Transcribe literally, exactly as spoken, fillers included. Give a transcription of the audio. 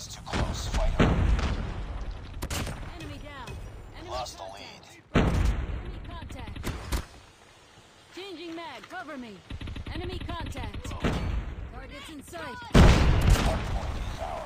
That's too close. Fight him. Enemy down. Enemy Lost the contact. lead. Enemy contact. Changing mag. Cover me. Enemy contact. Targets in sight. Hardpoint is out.